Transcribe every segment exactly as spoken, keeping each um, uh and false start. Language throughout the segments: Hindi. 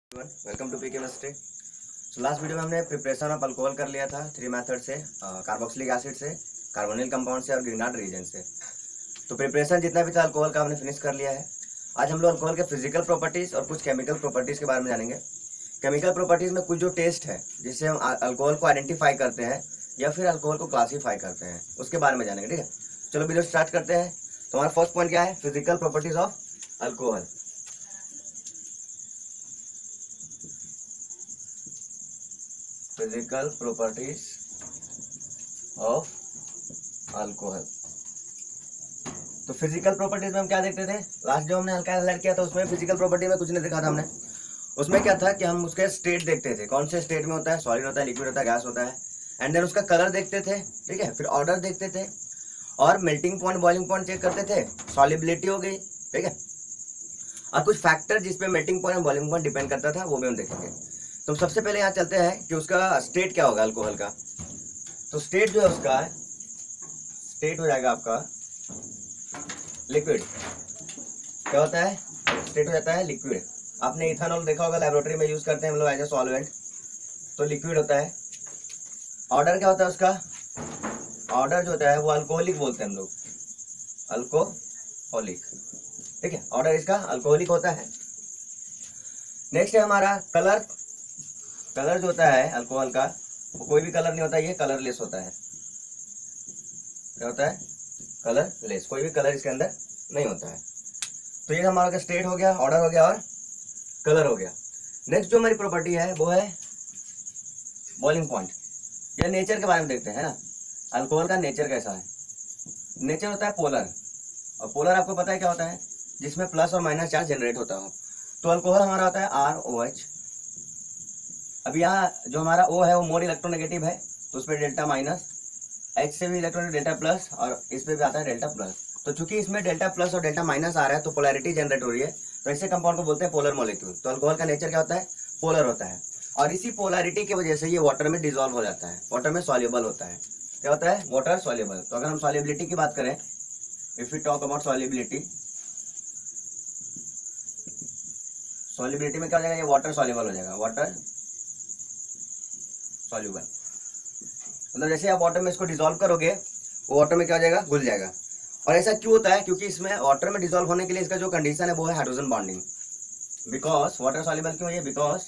Welcome to P chemistry. So last video में हमने प्रिपरेशन ऑफ अल्कोहल कर लिया था थ्री मेथड से, कार्बोक्सिलिक एसिड से, कार्बोनिल कंपाउंड से और ग्रिग्नार्ड रीजन से। तो प्रिपरेशन जितना भी था अल्कोहल का हमने फिनिश कर लिया है। आज हम लोग अल्कोहल के फिजिकल प्रॉपर्टीज और कुछ केमिकल प्रॉपर्टीज के बारे में जानेंगे। केमिकल प्रॉपर्टीज में कुछ जो टेस्ट है जिससे हम अल्कोहल को आइडेंटिफाई करते हैं या फिर अल्कोहल को क्लासीफाई करते हैं, उसके बारे में जानेंगे। ठीक है, चलो वीडियो स्टार्ट करते हैं। तो हमारा फर्स्ट पॉइंट क्या है? Physical properties of alcohol. Physical properties of alcohol. तो फिजिकल प्रॉपर्टीज में हम क्या देखते थे? लास्ट जो हमने हल्का हाईलाइट किया था उसमें फिजिकल प्रॉपर्टी में कुछ नहीं देखा था हमने। उसमें क्या था कि हम उसके स्टेट देखते थे, कौन से स्टेट में होता है, सॉलिड होता है, लिक्विड होता है, गैस होता है। एंड देन उसका कलर देखते थे, ठीक है, फिर ऑर्डर देखते थे और melting point, boiling point check करते थे। सॉलिबिलिटी हो गई, ठीक है, और कुछ फैक्टर जिसपे मेल्टिंग पॉइंट और बॉइलिंग पॉइंट डिपेंड करता था वो भी हम देखेंगे। तो सबसे पहले यहाँ चलते हैं कि उसका स्टेट क्या होगा अल्कोहल का। तो स्टेट जो है उसका स्टेट हो जाएगा आपका लिक्विड। क्या होता है? स्टेट हो जाता है लिक्विड। आपने इथेनॉल देखा होगा, लेबोरेटरी में यूज करते हैं हम लोग एज ए सॉल्वेंट, तो लिक्विड होता है। ऑर्डर क्या होता है उसका? ऑर्डर जो होता है वो अल्कोहलिक बोलते हैं हम लोग, अल्कोहलिक, ठीक है, ऑर्डर इसका अल्कोहलिक होता है। नेक्स्ट है हमारा कलर। कलर जो होता है अल्कोहल का वो कोई भी कलर नहीं होता, ये कलरलेस होता है। क्या होता है? कलरलेस, कोई भी कलर इसके अंदर नहीं होता है। तो ये हमारा स्टेट हो गया, ऑर्डर हो गया और कलर हो गया। नेक्स्ट जो हमारी प्रॉपर्टी है वो है बॉइलिंग पॉइंट। ये नेचर के बारे में देखते हैं ना, अल्कोहल का नेचर कैसा है। नेचर होता है पोलर, और पोलर आपको पता है क्या होता है? जिसमें प्लस और माइनस चार्ज जनरेट होता हो। तो अल्कोहल हमारा होता है आर ओ एच। अब यहाँ जो हमारा O है वो मोर इलेक्ट्रोनेगेटिव है, तो उस पर डेल्टा माइनस, H से भी इलेक्ट्रॉन डेल्टा प्लस, और इस पे भी आता है डेल्टा प्लस। तो चूंकि इसमें डेल्टा प्लस और डेल्टा माइनस आ रहा है तो पोलैरिटी जनरेट हो रही है, तो ऐसे कंपाउंड को बोलते हैं पोलर मॉलिक्यूल। तो अल्कोहल का नेचर क्या होता है? पोलर होता है, और इसी पोलैरिटी की वजह से ये वाटर में डिजोल्व हो जाता है, वाटर में सॉल्युबल होता है। क्या होता है? Water soluble. तो अगर हम सॉल्युबिलिटी की बात करें, if you talk about solubility, solubility में क्या हो जाएगा? ये वाटर सॉल्युबल हो जाएगा, वाटर सॉल्युबल। मतलब जैसे आप वाटर में इसको डिसॉल्व करोगे वो वाटर में क्या हो जाएगा? घुल जाएगा। और ऐसा क्यों होता है? क्योंकि इसमें वाटर में डिसॉल्व होने के लिए इसका जो कंडीशन है वो है hydrogen bonding. Because water soluble क्यों है? Because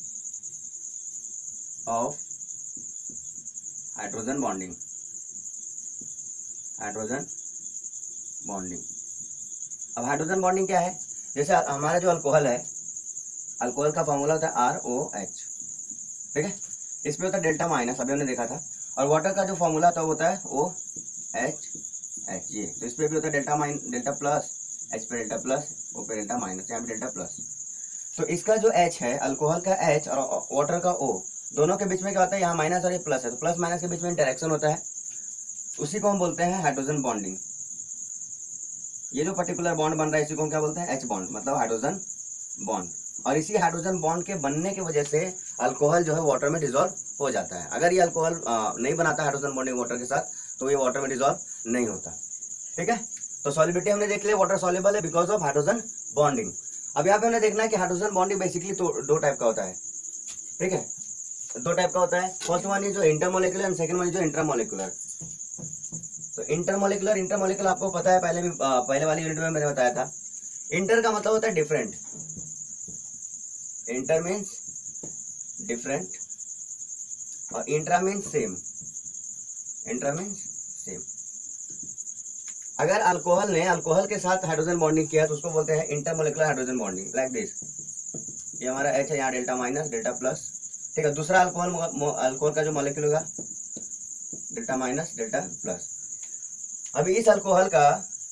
of hydrogen bonding, hydrogen bonding. अब हाइड्रोजन बॉन्डिंग क्या है? जैसे हमारा जो अल्कोहल है, अल्कोहल का फॉर्मूला होता है आर ओ एच, ठीक है, इसमें होता है डेल्टा माइनस, अभी हमने देखा था। और वाटर का जो फॉर्मूला होता है होता है ओ एच एच, ये तो इस पे भी होता है delta minus delta plus, H पे डेल्टा प्लस, ओ पे डेल्टा माइनस, यहाँ पे डेल्टा प्लस। तो इसका जो एच है, अल्कोहल का एच और वाटर का ओ, दोनों के बीच में क्या होता है? यहाँ माइनस और ये प्लस है, तो प्लस माइनस के बीच में इंटरेक्शन होता है, उसी को हम बोलते हैं हाइड्रोजन बॉन्डिंग। ये जो पर्टिकुलर बॉन्ड बन रहा है इसी को हम क्या बोलते हैं? एच बॉन्ड, मतलब हाइड्रोजन बॉन्ड। और इसी हाइड्रोजन बॉन्ड के बनने की वजह से अल्कोहल जो है वाटर में डिसॉल्व हो जाता है। अगर ये अल्कोहल नहीं बनाता हाइड्रोजन बॉन्डिंग वाटर के साथ तो ये वाटर में डिसॉल्व नहीं होता, ठीक है। तो सॉल्युबिलिटी हमने देख लिया, वाटर सॉल्युबल है बिकॉज ऑफ हाइड्रोजन बॉन्डिंग। अब यहाँ पे हमने देखना है कि हाइड्रोजन बॉन्डिंग बेसिकली तो दो टाइप का होता है, ठीक है, दो टाइप का होता है। फर्स्ट वन इज जो intermolecular and second one is जो इंट्रामोलिकुलर। तो इंटरमोलिकुलर, इंटरमोलिकुलर आपको पता है, पहले भी पहले वाली यूनिट में मैंने बताया था। इंटर का मतलब होता है डिफरेंट, इंटर मीन्स डिफरेंट और intra means same, intra means same. अगर अल्कोहल ने अल्कोहल के साथ हाइड्रोजन बॉन्डिंग किया तो उसको बोलते हैं intermolecular hydrogen bonding, like this. ये हमारा एच है, यहाँ डेल्टा माइनस डेल्टा प्लस, ठीक है। दूसरा अल्कोहल, अल्कोहल का जो मॉलिक्यूल होगा डेल्टा माइनस डेल्टा प्लस। अभी इस अल्कोहल का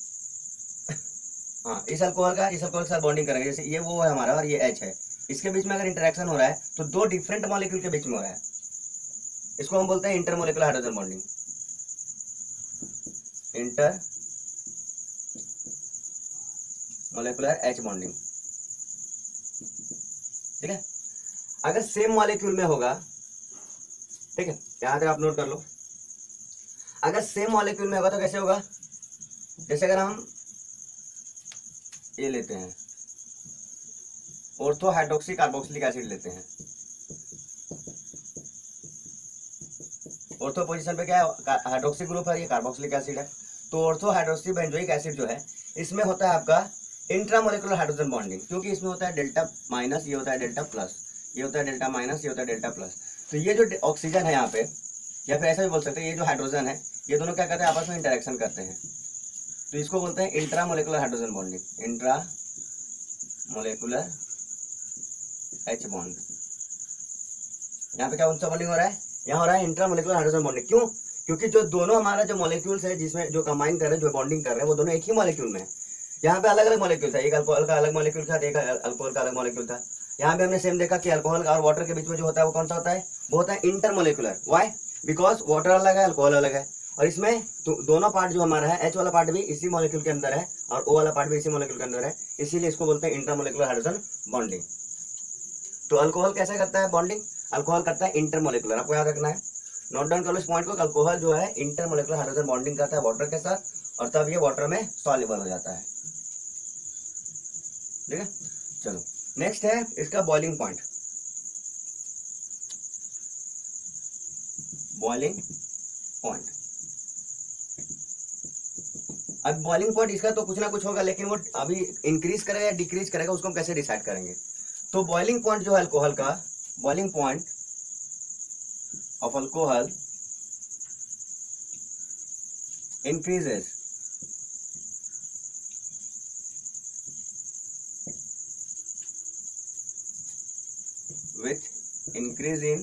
हाँ इस अल्कोहल का इस अल्कोहल के साथ बॉन्डिंग करेंगे, जैसे ये वो है हमारा और ये एच है, इसके बीच में अगर इंटरेक्शन हो रहा है तो दो डिफरेंट मॉलिक्यूल के बीच में हो रहा है, इसको हम बोलते हैं intermolecular hydrogen bonding, intermolecular H bonding, ठीक है। अगर सेम मॉलिक्यूल में होगा, ठीक है, यहां तक आप नोट कर लो, अगर सेम मॉलिक्यूल में होगा तो कैसे होगा? जैसे अगर हम ये लेते हैं ऑर्थो हाइड्रोक्सी कार्बोक्सिलिक एसिड लेते हैं। ऑर्थो पोजीशन पे क्या है, हाइड्रोक्सी ग्रुप है, ये कार्बोक्सिलिक एसिड है। तो ऑर्थो हाइड्रोक्सी बेंजोइक एसिड जो है इसमें होता है आपका इंट्रामोलिकुलर हाइड्रोजन बॉन्डिंग, क्योंकि इसमें होता है डेल्टा माइनस, ये होता है डेल्टा प्लस, ये होता है डेल्टा माइनस, ये होता है डेल्टा प्लस। तो ये जो ऑक्सीजन है यहाँ पे, या फिर ऐसा भी बोल सकते हैं, ये जो हाइड्रोजन है ये दोनों क्या करते हैं, आपस में इंटरेक्शन करते हैं। तो इसको बोलते हैं intramolecular hydrogen bonding, intramolecular H bond. यहाँ पे क्या उनसे बॉन्डिंग हो रहा है, यहाँ हो रहा है इंट्रामोलिकुलर हाइड्रोजन बॉन्डिंग। क्यों? क्योंकि जो दोनों हमारा जो मॉलिक्यूल्स है जिसमें जो कंबाइन कर रहे हैं, जो बॉन्डिंग कर रहे हैं, वो दोनों एक ही मॉलिक्यूल में है। यहाँ पे अलग अलग मॉलिक्यूल था, एक अल्कोहल का अलग मॉलिक्यूल था, एक अल्कोहल का अलग मॉलिक्यूल था। यहाँ पे हमने सेम देखा कि अल्कोहल का और वाटर के बीच में जो होता है वो कौन सा होता है, वो होता है इंटरमोलिकुलर। व्हाई? बिकॉज वाटर अलग है, अल्कोहल अलग है, और इसमें तो दोनों पार्ट जो हमारा है, एच वाला पार्ट भी इसी मॉलिक्यूल के अंदर है और ओ वाला पार्ट भी इसी मॉलिक्यूल के अंदर है, इसीलिए इसको बोलते हैं इंटरमोलिकुलर हाइड्रोजन बॉन्डिंग। तो अल्कोहल कैसे करता है बॉन्डिंग? अल्कोहल करता है इंटरमोलिकुलर, आपको याद रखना है, नोट डाउन कर लो इस पॉइंट को। अल्कोहल जो है इंटरमोलिकुलर हाइड्रोजन बॉन्डिंग करता है वाटर के साथ, और तब ये वाटर में सॉल्युबल हो जाता है। ठीक है, चलो नेक्स्ट है इसका बॉइलिंग पॉइंट। बॉइलिंग पॉइंट, अब बॉइलिंग पॉइंट इसका तो कुछ ना कुछ होगा, लेकिन वो अभी इंक्रीज करेगा या डिक्रीज करेगा उसको हम कैसे डिसाइड करेंगे। तो बॉइलिंग पॉइंट जो है अल्कोहल का, boiling point of alcohol increases with increase in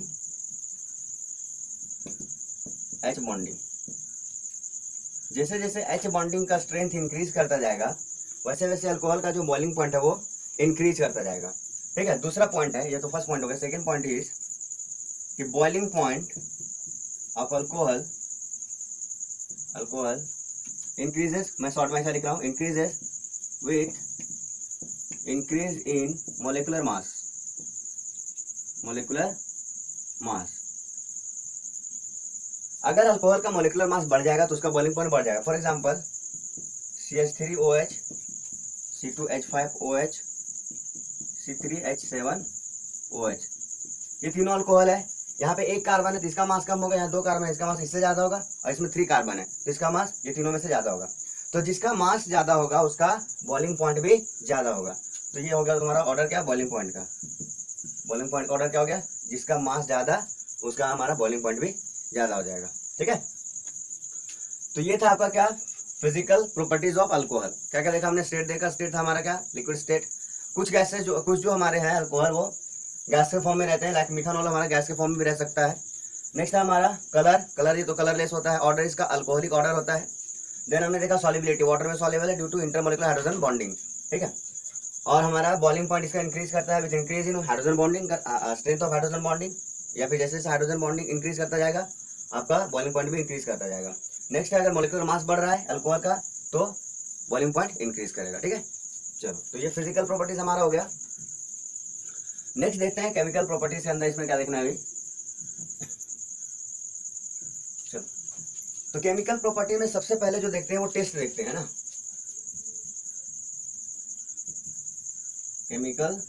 H bonding। जैसे जैसे H बॉन्डिंग का स्ट्रेंथ इंक्रीज करता जाएगा वैसे वैसे अल्कोहल का जो बॉइलिंग पॉइंट है वो इंक्रीज करता जाएगा। ठीक है, दूसरा पॉइंट है, ये तो फर्स्ट पॉइंट हो गया। सेकंड पॉइंट इज कि boiling point of alcohol alcohol increases, मैं शॉर्ट में ऐसा लिख रहा हूँ, increases with increase in molecular mass, molecular mass. अगर अल्कोहल का मोलिकुलर मास बढ़ जाएगा तो उसका बॉइलिंग पॉइंट बढ़ जाएगा। For example C H three O H, C two H five O H, C three H seven O H, ये तीनों अल्कोहल है। यहाँ पे एक कार्बन है तो इसका मास कम होगा, यहाँ दो कार्बन है इसका मास इससे ज्यादा होगा, और इसमें थ्री कार्बन है तो इसका मास ये तीनों में से ज्यादा होगा। तो जिसका मास ज्यादा होगा उसका बॉइलिंग पॉइंट भी ज्यादा होगा। तो ये हो गया तुम्हारा ऑर्डर क्या, बॉइलिंग पॉइंट का। बॉइलिंग पॉइंट का ऑर्डर क्या हो गया, जिसका मास ज्यादा उसका हमारा बॉइलिंग पॉइंट भी ज्यादा हो जाएगा। ठीक है, तो ये था आपका क्या, फिजिकल प्रॉपर्टीज ऑफ अल्कोहल। क्या क्या देखा हमने, स्टेट देखा, स्टेट था हमारा क्या, लिक्विड स्टेट। कुछ गैसेस जो कुछ जो हमारे हैं अल्कोहल वो गैस के फॉर्म में रहते हैं, लाइक मिथानॉल हमारा गैस के फॉर्म में भी रह सकता है। नेक्स्ट है हमारा कलर, कलर ये तो कलरलेस होता है। ऑर्डर इसका अल्कोहलिक ऑर्डर होता है। देन हमने देखा सॉल्युबिलिटी, वाटर में सॉल्युबल है due to intermolecular hydrogen bonding. ठीक है, और हमारा बॉइलिंग पॉइंट इसका इंक्रीज करता है with increase in hydrogen bonding, strength of hydrogen bonding, या फिर जैसे जैसे हाइड्रोजन बॉन्डिंग इंक्रीज करता जाएगा आपका बॉइलिंग पॉइंट भी इंक्रीज करता जाएगा। नेक्स्ट है अगर मोलिकुलर मास बढ़ रहा है अल्कोहल का तो बॉइलिंग पॉइंट इंक्रीज करेगा। ठीक है, चलो तो ये फिजिकल प्रॉपर्टीज हमारा हो गया। नेक्स्ट देखते हैं केमिकल प्रॉपर्टीज के अंदर इसमें क्या देखना है अभी। चलो तो केमिकल प्रॉपर्टी में सबसे पहले जो देखते हैं वो टेस्ट देखते हैं ना, chemical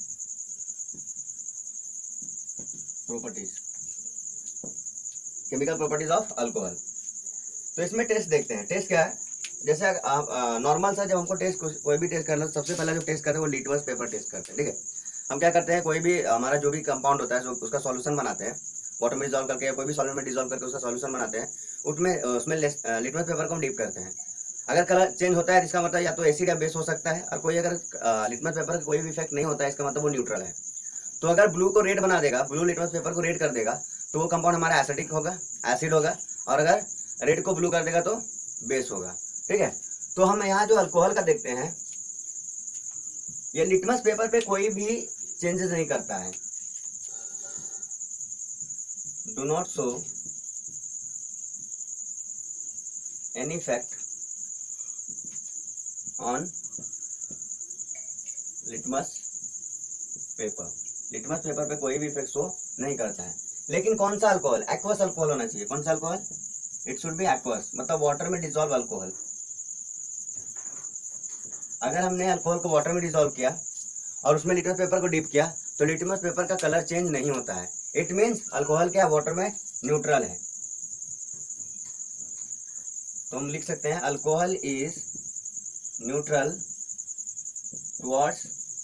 properties, chemical properties of alcohol. तो इसमें टेस्ट देखते हैं। टेस्ट क्या है, जैसे आप नॉर्मल सा जब हमको टेस्ट कोई भी टेस्ट करना, सबसे पहले जो टेस्ट करते हैं वो लिटमस पेपर टेस्ट करते हैं। ठीक है, हम क्या करते हैं, कोई भी हमारा जो भी कंपाउंड होता है जो उसका सॉल्यूशन बनाते हैं, वाटर में डिजॉल्व करके या कोई भी सॉल्वेंट में डिजॉल्व करके उसका सॉल्यूशन बनाते हैं, उसमें उसमें लिटमस पेपर को हम डीप करते हैं। अगर कलर चेंज होता है इसका मतलब या तो एसिड या बेस हो सकता है, और कोई अगर लिटमस पेपर का कोई भी इफेक्ट नहीं होता है इसका मतलब वो न्यूट्रल है। तो अगर ब्लू को रेड बना देगा, ब्लू लिटमस पेपर को रेड कर देगा तो वो कंपाउंड हमारा एसिडिक होगा, एसिड होगा, और अगर रेड को ब्लू कर देगा तो बेस होगा। ठीक है, तो हम यहाँ जो अल्कोहल का देखते हैं ये लिटमस पेपर पे कोई भी चेंजेस नहीं करता है, do not show any effect on litmus paper. Litmus paper पे कोई भी इफेक्ट शो नहीं करता है। लेकिन कौन सा अल्कोहल, एक्वस अल्कोहल होना चाहिए। कौन सा alcohol, it should be aqueous, मतलब वाटर में डिसॉल्व अल्कोहल। अगर हमने अल्कोहल को वाटर में डिसॉल्व किया और उसमें लिटमस पेपर को डिप किया तो लिटमस पेपर का कलर चेंज नहीं होता है। इट मीन्स अल्कोहल क्या वाटर में न्यूट्रल है। तो हम लिख सकते हैं alcohol is neutral towards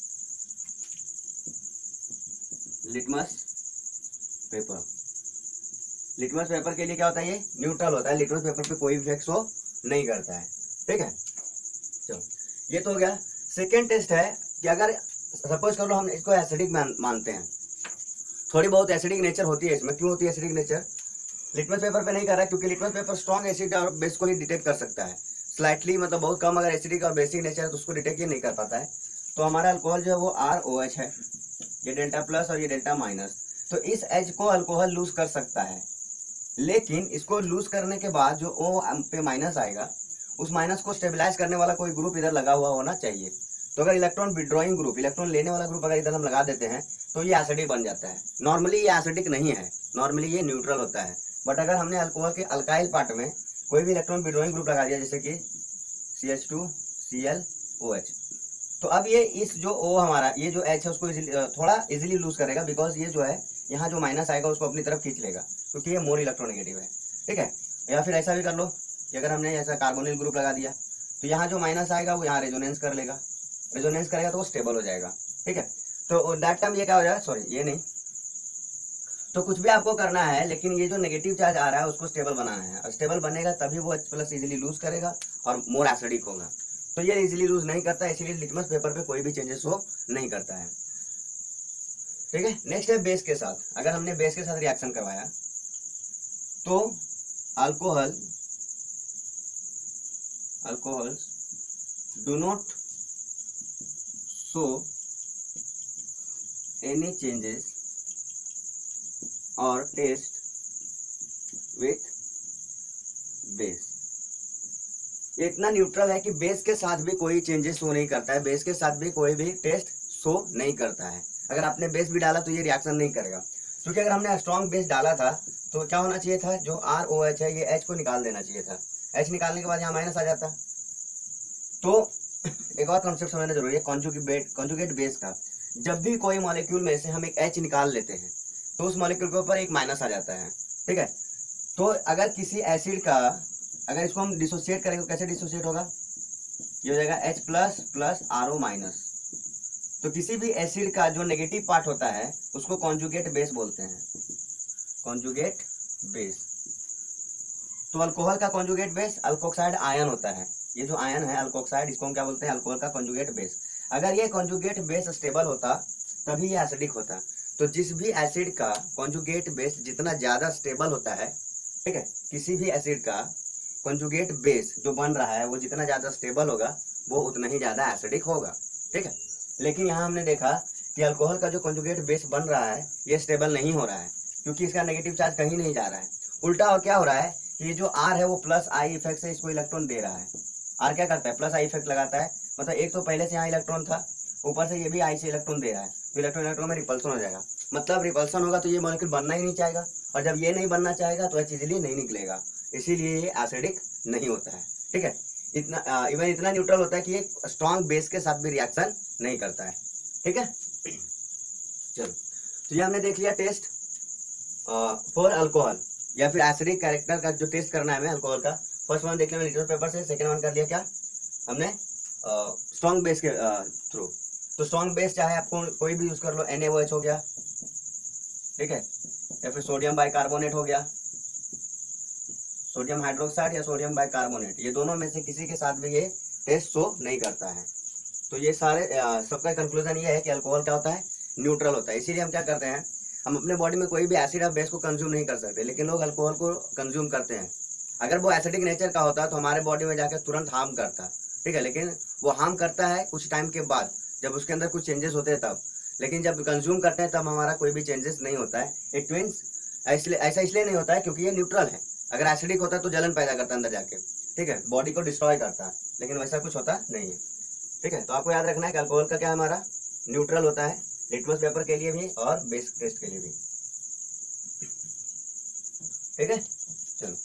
litmus paper. Litmus paper के लिए क्या होता है, ये न्यूट्रल होता है, लिटमस पेपर पे कोई इफेक्ट शो नहीं करता है। ठीक है, चलो ये तो हो गया। सेकेंड टेस्ट है कि अगर सपोज कर लो हम इसको एसिडिक मान, मानते हैं, थोड़ी बहुत एसिडिक नेचर होती है इसमें। क्यों होती है एसिडिक नेचर? लिटमस पेपर पे नहीं कर रहा है क्योंकि लिटमस पेपर स्ट्रॉन्ग एसिड और बेस को ही डिटेक्ट कर सकता है। स्लाइटली मतलब बहुत कम अगर एसिडिक और बेसिक नेचर है तो उसको डिटेक्ट ही नहीं कर पाता है। तो हमारा अल्कोहल जो है वो आर ओ एच है, ये डेल्टा प्लस और ये डेल्टा माइनस। तो इस एच को अल्कोहल लूज कर सकता है, लेकिन इसको लूज करने के बाद जो ओ पे माइनस आएगा उस माइनस को स्टेबलाइज करने वाला कोई ग्रुप इधर लगा हुआ होना चाहिए। तो अगर इलेक्ट्रॉन विड्रॉइंग ग्रुप, इलेक्ट्रॉन लेने वाला ग्रुप अगर इधर हम लगा देते हैं तो ये एसिडिक बन जाता है। नॉर्मली ये एसिडिक नहीं है, नॉर्मली ये न्यूट्रल होता है। बट अगर हमने अल्कोहल के अल्काइल पार्ट में कोई भी इलेक्ट्रॉन विड्रॉइंग ग्रुप लगा दिया, जैसे कि C H two C L O H, तो अब ये इस जो O हमारा ये जो H है उसको थोड़ा इजीली लूज करेगा, बिकॉज ये जो है यहाँ जो माइनस आएगा उसको अपनी तरफ खींच लेगा क्योंकि ये मोर इलेक्ट्रोनेगेटिव है। ठीक है, या फिर ऐसा भी कर लो कि अगर हमने ऐसा कार्बोनिल ग्रुप लगा दिया तो यहाँ जो माइनस आएगा वो यहाँ रेजोनेंस कर लेगा, रेजोनेंस करेगा तो वो स्टेबल हो जाएगा। ठीक है, तो दैट टाइम ये क्या हो जाएगा, सॉरी ये नहीं, तो कुछ भी आपको करना है लेकिन ये जो नेगेटिव चार्ज आ रहा है उसको स्टेबल बनाना है, और स्टेबल बनेगा तभी वो H प्लस इजिली लूज करेगा और मोर एसिडिक होगा। तो ये इजीली लूज नहीं करता, इसीलिए लिटमस पेपर पे कोई भी चेंजेस हो नहीं करता है। ठीक है, नेक्स्ट है बेस के साथ। अगर हमने बेस के साथ रिएक्शन करवाया तो alcohol alcohol do not show any changes और टेस्ट विथ बेस। ये इतना न्यूट्रल है कि बेस के साथ भी कोई चेंजेस शो नहीं करता है, बेस के साथ भी कोई भी टेस्ट शो नहीं करता है। अगर आपने बेस भी डाला तो ये रिएक्शन नहीं करेगा, क्योंकि अगर हमने स्ट्रॉन्ग बेस डाला था तो क्या होना चाहिए था, जो आर ओ एच है ये एच को निकाल देना चाहिए था। एच निकालने के बाद यहाँ माइनस आ जाता। तो एक और कॉन्सेप्ट समझना जरूरी है कॉन्जुगेट कॉन्जुगेट बेस का। जब भी कोई मॉलिक्यूल में से हम एक एच निकाल लेते हैं तो उस मॉलिक्यूल के ऊपर एक माइनस आ जाता है। ठीक है, तो अगर किसी एसिड का, अगर इसको हम डिसोसिएट करेंगे तो कैसे डिसोसिएट होगा, ये हो जाएगा H plus plus R O minus. तो किसी भी एसिड का जो नेगेटिव पार्ट होता है उसको कॉन्जुगेट बेस बोलते हैं, कॉन्जुगेट बेस। तो अल्कोहल का कॉन्जुगेट बेस अल्कोक्साइड आयन होता है। ये जो आयन है अल्कोक्साइड, इसको हम क्या बोलते हैं, अल्कोहल का कॉन्जुगेट बेस। अगर ये कॉन्जुगेट बेस स्टेबल होता तभी ये एसिडिक होता। तो जिस भी एसिड का कॉन्जुगेट बेस जितना ज्यादा स्टेबल होता है, ठीक है, किसी भी एसिड का कॉन्जुगेट बेस जो बन रहा है वो जितना ज्यादा स्टेबल होगा वो उतना ही ज्यादा एसिडिक होगा। ठीक है, लेकिन यहाँ हमने देखा कि अल्कोहल का जो कॉन्जुगेट बेस बन रहा है ये स्टेबल नहीं हो रहा है, क्योंकि इसका नेगेटिव चार्ज कहीं नहीं जा रहा है। उल्टा और क्या हो रहा है कि ये जो आर है वो प्लस आई इफेक्ट से इसको इलेक्ट्रॉन दे रहा है। आर क्या करता है, प्लस आई इफेक्ट लगाता है, मतलब एक तो पहले से यहाँ इलेक्ट्रॉन था, ऊपर से ये भी आई से इलेक्ट्रॉन दे रहा है, तो इलेक्ट्रॉन इलेक्ट्रॉन में रिपल्सन हो जाएगा। मतलब रिपल्सन होगा तो ये मॉलिक्यूल बनना ही नहीं चाहेगा, और जब ये नहीं बनना चाहेगा तो इजीली नहीं निकलेगा, इसीलिए ये एसिडिक नहीं होता है। ठीक है, इतना इवन इतना न्यूट्रल होता है कि ये स्ट्रॉन्ग बेस के साथ भी रिएक्शन नहीं करता है। ठीक है, चलो तो ये हमने देख लिया टेस्ट फॉर अल्कोहल या फिर एसिडिक कैरेक्टर का जो टेस्ट करना है हमें अल्कोहल का। फर्स्ट वन देख लिया लिटमस पेपर से, सेकंड वन कर लिया क्या हमने स्ट्रॉन्ग बेस के थ्रू। तो स्ट्रॉन्ग बेस चाहे आपको कोई भी यूज कर लो, एन ए ओ एच हो गया, ठीक है, या फिर सोडियम बाइकार्बोनेट हो गया, सोडियम हाइड्रोक्साइड या सोडियम बाइकार्बोनेट, ये दोनों में से किसी के साथ भी ये टेस्ट शो नहीं करता है। तो ये सारे सबका कंक्लूजन ये है कि अल्कोहल क्या होता है, न्यूट्रल होता है। इसीलिए हम क्या करते हैं, हम अपने बॉडी में कोई भी एसिड या बेस को कंज्यूम नहीं कर सकते, लेकिन लोग अल्कोहल को कंज्यूम करते हैं। अगर वो एसिडिक नेचर का होता तो हमारे बॉडी में जाकर तुरंत हार्म करता, ठीक है, लेकिन वो हार्म करता है कुछ टाइम के बाद जब उसके अंदर कुछ चेंजेस होते हैं तब, लेकिन जब कंज्यूम करते हैं तब हमारा कोई भी चेंजेस नहीं होता है। इट मीन्स इसलिए ऐसा इसलिए नहीं होता है क्योंकि ये न्यूट्रल है। अगर एसिडिक होता तो जलन पैदा करता अंदर जाके, ठीक है, बॉडी को डिस्ट्रॉय करता, लेकिन वैसा कुछ होता नहीं है। ठीक है, तो आपको याद रखना है कि अल्कोहल का क्या है, हमारा न्यूट्रल होता है, लिटमस पेपर के लिए भी और बेस टेस्ट के लिए भी। ठीक है, चलो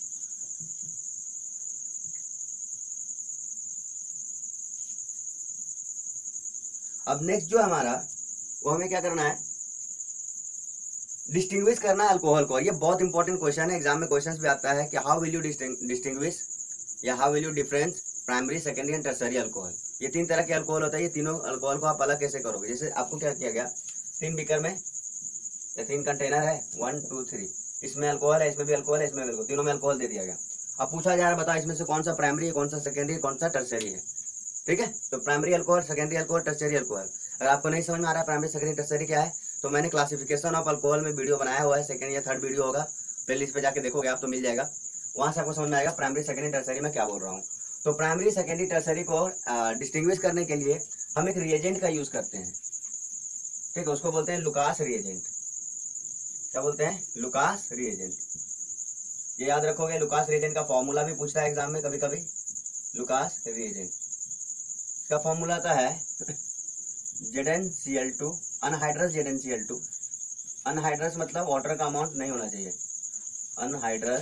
अब नेक्स्ट जो हमारा वो हमें क्या करना है, डिस्टिंग्विश करना है अल्कोहल को। ये बहुत इंपॉर्टेंट क्वेश्चन है, एग्जाम में क्वेश्चन भी आता है कि हाउ विल यू डिस्टिंग्विश या how will you difference primary secondary and tertiary alcohol. ये तीन तरह के अल्कोहल होता है, ये तीनों अल्कोहल को आप अलग कैसे करोगे। जैसे आपको क्या किया गया, तीन बीकर में या तीन कंटेनर है, वन टू थ्री, इसमें अल्कोहल है, इसमें भी अल्कोहल है, इसमें भी अल्कोहल, तीनों में अल्कोहल दे दिया गया। अब पूछा जा रहा है बताओ इसमें से कौन सा प्राइमरी है, कौन सा सेकेंडरी है, कौन सा टर्सरी है। ठीक है, तो primary alcohol, secondary alcohol, tertiary alcohol. अगर आपको नहीं समझ में आ रहा है प्राइमरी सेकेंडरी टर्सरी क्या है, तो मैंने क्लासिफिकेशन ऑफ अल्कोहल में वीडियो बनाया हुआ है, सेकंड या थर्ड वीडियो होगा, प्लेलिस्ट पे जाके देखोगे आप तो मिल जाएगा, वहां से आपको समझ में आएगा प्राइमरी सेकेंडरी टर्सरी में क्या बोल रहा हूँ। तो प्राइमरी सेकेंडरी टर्सरी को डिस्टिंग्विश करने के लिए हम एक रिएजेंट का यूज करते हैं। ठीक है, उसको बोलते हैं लुकास रिएजेंट। क्या बोलते हैं, लुकास रिएजेंट। ये याद रखोगे, लुकास रिएजेंट का फॉर्मूला भी पूछता है एग्जाम में कभी कभी। लुकास रिएजेंट का फॉर्मूला आता है Z N C L two, anhydrous Z N C L two. Anhydrous मतलब वाटर का अमाउंट नहीं होना चाहिए, anhydrous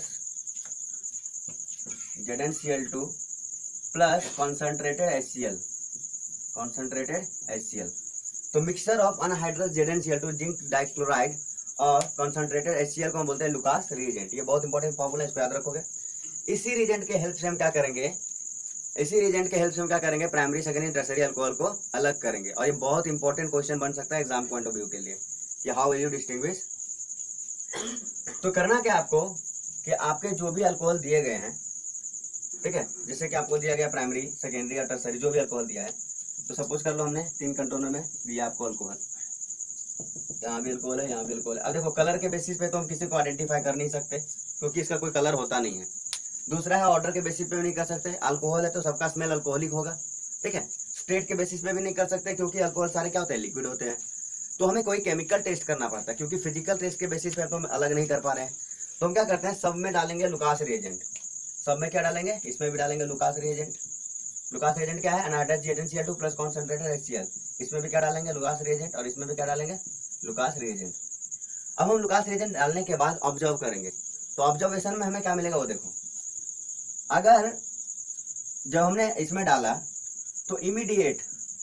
Z N C L two plus concentrated H C L, concentrated H C L. तो mixture of anhydrous Z N C L two, zinc dichloride और कॉन्सेंट्रेटेड एच सी एल को हम बोलते हैं लुकास रिएजेंट। ये बहुत इंपॉर्टेंट फॉर्मूला है, इसको याद रखोगे। इसी रिएजेंट के हेल्प से हम क्या करेंगे, इसी रिएजेंट के हेल्प से हम क्या करेंगे, प्राइमरी सेकेंडरी टर्सरी अल्कोहल को अलग करेंगे। और ये बहुत इंपॉर्टेंट क्वेश्चन बन सकता है एग्जाम पॉइंट ऑफ व्यू के लिए कि हाउ विल यू डिस्टिंग्विश। तो करना क्या आपको कि आपके जो भी अल्कोहल दिए गए हैं, ठीक है, जैसे कि आपको दिया गया प्राइमरी सेकेंडरी और टर्सरी जो भी अल्कोहल दिया है, तो सपोज कर लो हमने तीन कंटेनर में दिया आपको अल्कोहल, यहाँ भी अल्कोहल है, यहाँ भी अल्कोहल है। अब देखो कलर के बेसिस पे तो हम किसी को आइडेंटिफाई कर नहीं सकते क्योंकि इसका कोई कलर होता नहीं है। दूसरा है ऑर्डर के बेसिस पे भी नहीं कर सकते, अल्कोहल है तो सबका स्मेल अल्कोहलिक होगा। ठीक है, स्टेट के बेसिस पे भी नहीं कर सकते क्योंकि अल्कोहल सारे क्या होते हैं, लिक्विड होते हैं। तो हमें कोई केमिकल टेस्ट करना पड़ता है क्योंकि फिजिकल टेस्ट के बेसिस पे तो हम अलग नहीं कर पा रहे हैं। तो हम क्या करते हैं, सब में डालेंगे लुकास रिएजेंट। सब में क्या डालेंगे, इसमें भी डालेंगे लुकास रिएजेंट। लुकास रिएजेंट क्या है, anhydrous Z N C L two plus concentrated H C L. इसमें भी क्या डालेंगे, लुकास रिएजेंट, और इसमें भी क्या डालेंगे, लुकास रिएजेंट। अब हम लुकास रिएजेंट डालने के बाद ऑब्जर्व करेंगे, तो ऑब्जर्वेशन में हमें क्या मिलेगा वो देखो। अगर जब हमने इसमें डाला तो इमीडिएट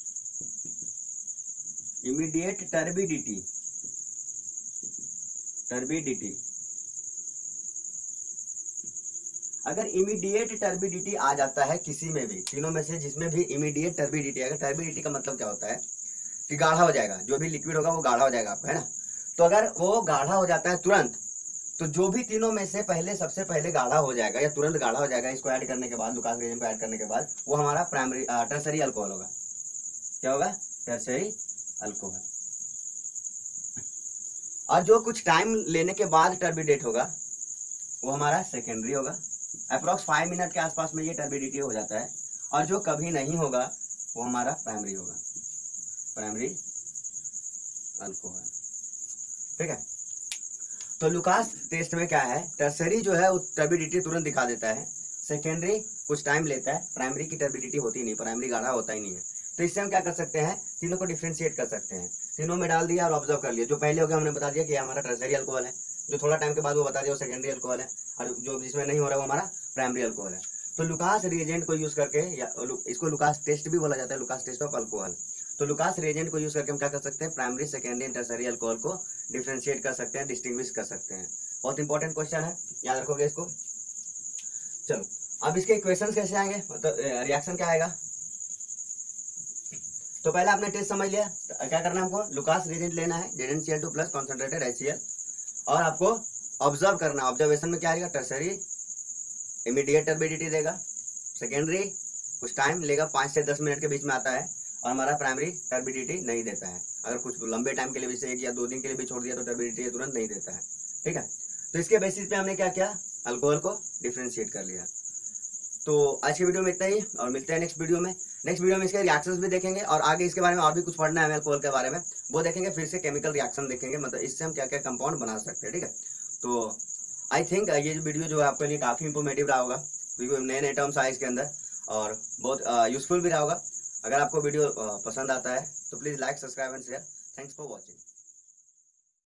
इमीडिएट टर्बिडिटी टर्बिडिटी अगर इमीडिएट टर्बिडिटी आ जाता है किसी में भी, तीनों में से जिसमें भी इमीडिएट टर्बिडिटी, अगर टर्बिडिटी का मतलब क्या होता है कि गाढ़ा हो जाएगा, जो भी लिक्विड होगा वो गाढ़ा हो जाएगा आपका, है ना। तो अगर वो गाढ़ा हो जाता है तुरंत, तो जो भी तीनों में से पहले सबसे पहले गाढ़ा हो जाएगा या तुरंत गाढ़ा हो जाएगा, इसको ऐड करने के बाद, लुकास रिएजेंट को ऐड करने के बाद, वो हमारा प्राइमरी टर्सरी अल्कोहल होगा। क्या होगा, टर्सरी अल्कोहल। और जो कुछ टाइम लेने के बाद टर्बिडेट होगा वो हमारा सेकेंडरी होगा। अप्रोक्स फाइव मिनट के आसपास में ये टर्बिडिटी हो जाता है। और जो कभी नहीं होगा वो हमारा प्राइमरी होगा, प्राइमरी अल्कोहल। ठीक है, तो लुकास टेस्ट में क्या है, टर्सरी जो है वो टर्बिडिटी तुरंत दिखा देता है, सेकेंडरी कुछ टाइम लेता है, प्राइमरी की टर्बिडिटी होती नहीं, प्राइमरी गाढ़ा होता ही नहीं है। तो इससे हम क्या कर सकते हैं, तीनों को डिफ्रेंशिएट कर सकते हैं। तीनों में डाल दिया और ऑब्जर्व कर लिया, जो पहले हो गया हमने बता दिया कि हमारा टर्सरी अल्कोहल है, जो थोड़ा टाइम के बाद वो बता दिया वो सेकेंडरी अल्कोहल है, और जो जिसमें नहीं हो रहा है वो हमारा प्राइमरी अल्कोहल है। तो लुकास रिएजेंट को यूज करके, या इसको लुकास टेस्ट भी बोला जाता है, लुकास टेस्ट ऑफ अल्कोहल। तो लुकास रिएजेंट को यूज करके हम क्या कर सकते हैं, primary secondary and tertiary alcohol को डिफ्रेंशिएट कर सकते हैं, डिस्टिंग्विश कर सकते हैं। बहुत इंपॉर्टेंट क्वेश्चन है, याद रखोगे इसको। चलो अब इसके इक्वेशंस कैसे आएंगे, मतलब रिएक्शन क्या आएगा। तो पहले आपने टेस्ट समझ लिया, तो क्या करना है हमको, लुकास रिएजेंट लेना है, Z N C L two plus concentrated H C L, और आपको ऑब्जर्व करना है। ऑब्जर्वेशन में क्या आएगा, टर्सरी इमीडिएट टर्बिडिटी देगा, सेकेंडरी कुछ टाइम लेगा, पाँच से दस मिनट के बीच में आता है, और हमारा प्राइमरी टर्बिडिटी नहीं देता है। अगर कुछ लंबे टाइम के लिए भी, एक या दो दिन के लिए भी छोड़ दिया तो टर्बिडिटी तुरंत नहीं देता है। ठीक है, तो इसके बेसिस पे हमने क्या किया, अल्कोहल को डिफ्रेंशिएट कर लिया। तो आज की वीडियो में इतना ही, और मिलते हैं नेक्स्ट वीडियो में। नेक्स्ट वीडियो में इसके रिएक्शंस भी देखेंगे, और आगे इसके बारे में और भी कुछ पढ़ना है हमें अल्कोहल के बारे में, वो देखेंगे। फिर से केमिकल रिएक्शन देखेंगे, मतलब इससे हम क्या क्या कंपाउंड बना सकते हैं। ठीक है, तो आई थिंक ये वीडियो जो है आपके लिए काफ़ी इंफॉर्मेटिव रहा होगा, क्योंकि नए नए टर्म्स आए इसके अंदर, और बहुत यूजफुल भी रहा होगा। अगर आपको वीडियो पसंद आता है तो please like, subscribe and share. Thanks for watching.